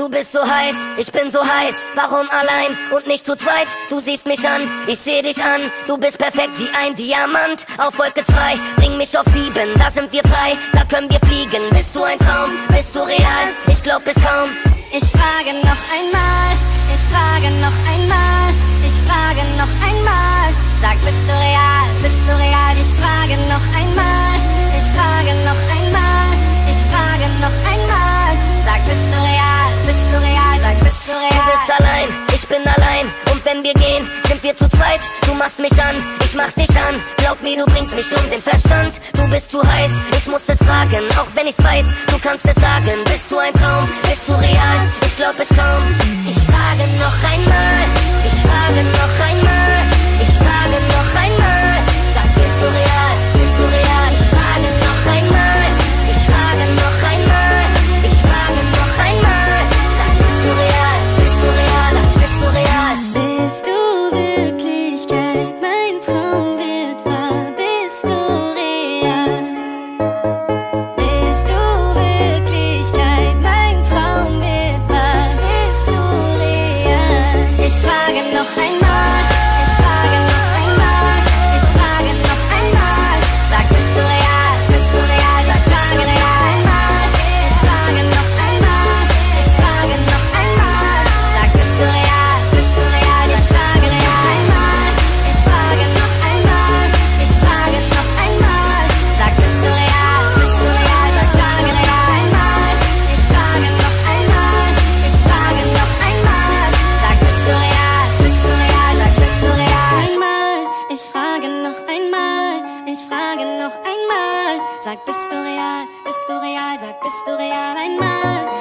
Du bist so heiß, ich bin so heiß. Warum allein und nicht zu zweit? Du siehst mich an, ich seh dich an. Du bist perfekt wie ein Diamant. Auf Wolke 2, bring mich auf 7. Da sind wir frei, da können wir fliegen. Bist du ein Traum, bist du real? Ich glaub es kaum. Ich frage noch einmal, ich frage noch einmal, ich frage noch einmal. Sag, bist du real, bist du real? Ich frage noch einmal, ich frage noch einmal, ich frage noch einmal. Sag, bist du real, bist du real? Sag, bist du real? Du bist allein, ich bin allein. Und wenn wir gehen, sind wir zu zweit. Du machst mich an, ich mach dich an. Glaub mir, du bringst mich um den Verstand. Du bist zu heiß, ich muss es fragen. Auch wenn ich's weiß, du kannst es sagen. Bist du ein Traum, bist du real? Ich glaub es kaum. Ich frage noch einmal, ich frage noch einmal, ich frage noch einmal. Sag, bist du real, bist du real? Ich frage noch einmal, ich frage noch einmal, ich frage noch einmal. Sag, bist du real, bist du real? Sag, bist du real? Bist du Wirklichkeit, mein Traum wird wahr. Bist du real? Bist du Wirklichkeit, mein Traum wird wahr. Bist du real? Ich frage noch einmal, ich frage noch einmal, ich frage noch einmal. Sag, bist du real, bist du real? Ich frage real einmal, ich frage noch einmal, ich frage noch einmal. Sag, bist du real, bist du real? Ich frage real einmal, ich frage noch einmal, ich frage noch einmal. Sag, bist du real, bist du real? Ich frage real einmal, ich frage noch einmal, ich frage noch einmal. Sag, bist du real, bist du real? Sag, bist du real? Einmal, ich frage noch einmal, ich frage noch einmal. Sag, bist du real, bist du real? Sag, bist du real einmal.